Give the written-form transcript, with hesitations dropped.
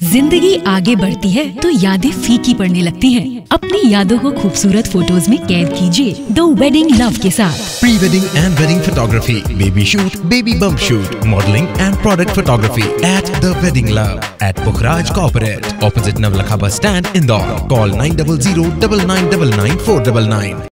जिंदगी आगे बढ़ती है तो यादें फीकी पड़ने लगती हैं। अपनी यादों को खूबसूरत फोटोज में कैद कीजिए द वेडिंग लव के साथ। Pre wedding and wedding photography, baby shoot, baby bump shoot, modelling and product photography at the wedding love at Pukhraj corporate, opposite Navlakha bus stand, Indore. Call 9009999499।